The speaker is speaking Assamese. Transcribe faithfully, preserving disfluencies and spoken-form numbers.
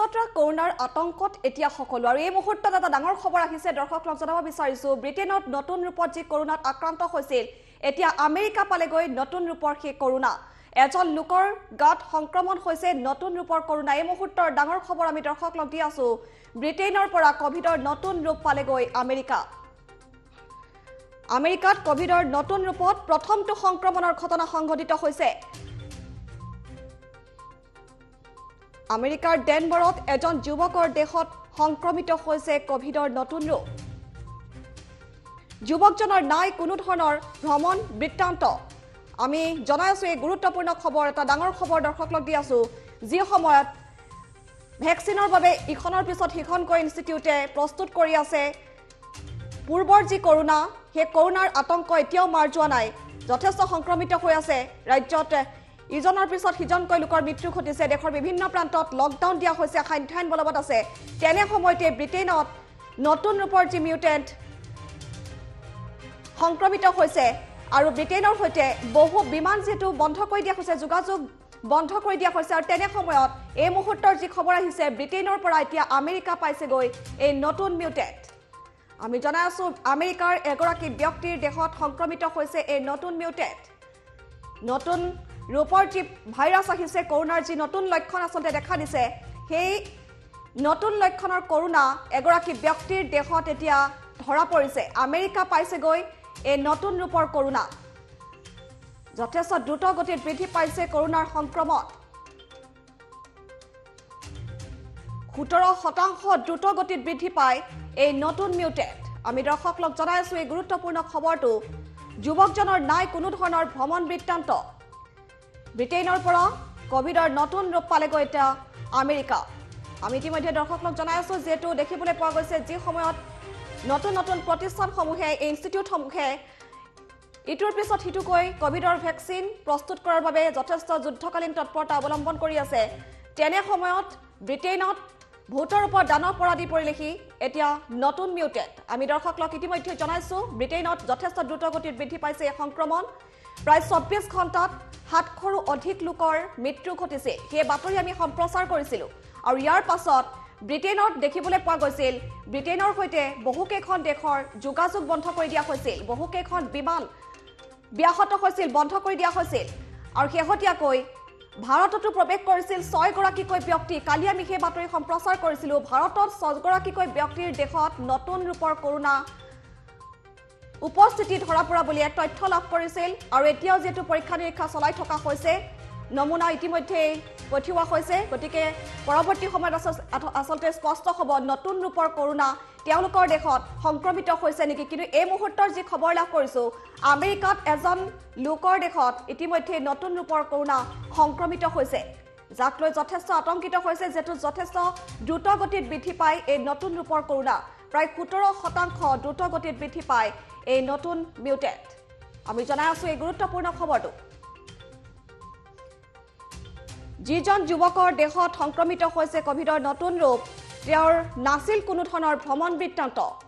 বিশ্বত কৰোনাৰ আতংকত এতিয়া সকলো আৰু এই মুহূৰ্তত এটা ডাঙৰ খবৰ আহিছে দৰ্শকক জনাব বিচাৰিছো ব্ৰিটেইনত নতুন ৰূপত যি কৰোনাত আক্ৰান্ত হৈছিল এতিয়া আমেৰিকা পালেগৈ নতুন ৰূপৰ সেই কৰোনা এজন লোকৰ গাত সংক্ৰমণ হৈছে নতুন ৰূপৰ কৰোনা এই মুহূৰ্তৰ ডাঙৰ খবৰ আমি দৰ্শকক দি আছো ব্ৰিটেইনৰ পৰা কোভিডৰ নতুন ৰূপ পালেগৈ আমেৰিকা আমেৰিকাত কোভিডৰ নতুন ৰূপত প্ৰথমটো সংক্ৰমণৰ ঘটনা সংঘটিত হৈছে আমেৰিকাৰ ডেনভাৰত এজন যুৱকৰ দেহত সংক্ৰমিত হৈছে কোভিডৰ নতুন ৰূপ যুৱকজনৰ নাই কোনো ধৰণৰ ভ্ৰমণ বৃত্তান্ত আমি জনাই আছো এই গুৰুত্বপূৰ্ণ খবৰ এটা ডাঙৰ খবৰ দৰ্শকক দি আছো যি সময়ত ভ্যাকচিনৰ বাবে ইখনৰ পিছত সিখনকৈ ইনষ্টিটিউটে প্ৰস্তুত কৰি আছে পূৰ্বৰ যি কৰোনা সেই কৰোনাৰ আতংক এতিয়াও মাৰ যোৱা নাই যথেষ্ট সংক্ৰমিত হৈ আছে ৰাজ্যত ইজনৰ পিছত সিজনকৈ লোকৰ মৃত্যু ঘটিছে দেশৰ বিভিন্ন প্ৰান্তত লকডাউন দিয়া হৈছে সান্ধ্যায়ন বলবৎ আছে তেনে সময়তে ব্ৰিটেইনত নতুন ৰূপৰ যি মিউটেন্ট সংক্ৰমিত হৈছে আৰু ব্ৰিটেইনৰ সৈতে বহু বিমান যেটো বন্ধ কৰি দিয়া হৈছে যোগাযোগ বন্ধ কৰি দিয়া হৈছে আৰু তেনে সময়ত এই মুহূৰ্তৰ যি খবৰ আহিছে ব্ৰিটেইনৰ পৰা এতিয়া আমেৰিকা পাইছেগৈ এই নতুন মিউটেন্ট আমি জনাই আছো আমেৰিকাৰ এগৰাকী ব্যক্তিৰ দেহত সংক্ৰমিত হৈছে এই নতুন মিউটেন্ট নতুন ৰূপৰ যি ভাইৰাছ আহিছে কৰোনাৰ যি নতুন লক্ষণ আসলতে দেখা দিছে সেই নতুন লক্ষণৰ কৰোনা এগৰাকী ব্যক্তিৰ দেহত এতিয়া ধৰা পৰিছে আমেৰিকা পাইছেগৈ এই নতুন ৰূপৰ কৰোনা যথেষ্ট দ্ৰুত গতিত বৃদ্ধি পাইছে কৰোনাৰ সংক্ৰমণ সোতৰ শতাংশ দ্ৰুত গতিত বৃদ্ধি পায় এই নতুন মিউটেন্ট আমি দৰ্শকক জনাই আছো এই গুৰুত্বপূৰ্ণ খবৰটো যুৱকজনৰ নাই কোনো ধৰণৰ ভ্ৰমণ বৃত্তান্ত ব্ৰিটেইনৰ পৰা কোভিডৰ নতুন ৰূপ পালেগৈ এতিয়া আমেৰিকা আমি ইতিমধ্যে দৰ্শকক জনাই আছো যেটো দেখিবলৈ পোৱা গৈছে যি সময়ত নতুন নতুন প্ৰতিষ্ঠানসমূহে ইনষ্টিটিউটসমূহে ইটোৰ পিছত হিটুকৈ কোভিডৰ ভ্যাকচিন প্ৰস্তুত কৰাৰ বাবে যথেষ্ট যুদ্ধকালীন তৎপৰতা অৱলম্বন কৰি আছে তেনে সময়ত ব্ৰিটেইনত ভূতৰ ওপৰত দানৱ পৰা দি পৰিলেখি এতিয়া নতুন মিউটেন্ট আমি দৰ্শকক ইতিমধ্যে জনাইছো ব্ৰিটেইনত যথেষ্ট দ্ৰুত গতিত বৃদ্ধি পাইছে এই সংক্ৰমণ প্ৰায় চৌব্বিছ ঘণ্টাত সাতশৰো অধিক লোকৰ মৃত্যু ঘটিছে সেই বাতৰি আমি সম্প্ৰচাৰ কৰিছিলো আৰু ইয়াৰ পাছত ব্ৰিটেইনত দেখিবলৈ পোৱা গৈছিল ব্ৰিটেইনৰ সৈতে বহুকেইখন দেশৰ যোগাযোগ বন্ধ কৰি দিয়া হৈছিল বহুকেইখন বিমান ব্যাহত হৈছিল বন্ধ কৰি দিয়া হৈছিল আৰু শেহতীয়াকৈ ভাৰততো প্ৰৱেশ কৰিছিল ছয় গৰাকীকৈ ব্যক্তি কালি আমি সেই বাতৰি সম্প্ৰচাৰ কৰিছিলো ভাৰতত ছয় গৰাকীকৈ ব্যক্তিৰ দেহত নতুন ৰূপৰ কৰোনা উপস্থিতি ধৰা পৰা বুলি এক তথ্য লাভ কৰিছিল আৰু এতিয়াও যেটো পৰীক্ষা নিৰীক্ষা চলাই থকা হৈছে নমুনা ইতিমধ্যে পঠিওৱা হৈছে গতিকে পৰৱৰ্তী সময়ত আসলতে স্পষ্ট হ'ব নতুন ৰূপৰ কৰোনা তেওঁলোকৰ দেশত সংক্ৰমিত হৈছে নেকি কিন্তু এই মুহূৰ্তৰ যি খবৰ লাভ কৰিছো আমেৰিকাত এজন লোকৰ দেশত ইতিমধ্যে নতুন ৰূপৰ কৰোনা সংক্ৰমিত হৈছে যাক লৈ যথেষ্ট আতংকিত হৈছে যেটো যথেষ্ট দ্ৰুত গতিত বৃদ্ধি পায় এই নতুন ৰূপৰ কৰোনা প্ৰায় সোতৰ শতাংশ দ্ৰুত গতিত বৃদ্ধি পায় এই নতুন মিউটেন্ট আমি জনাই আছো এই গুৰুত্বপূৰ্ণ খবৰটো যিজন যুৱকৰ দেহত সংক্ৰমিত হৈছে কোভিডৰ নতুন ৰূপ তেওঁৰ নাছিল কোনো ধৰণৰ ভ্ৰমণ বৃত্তান্ত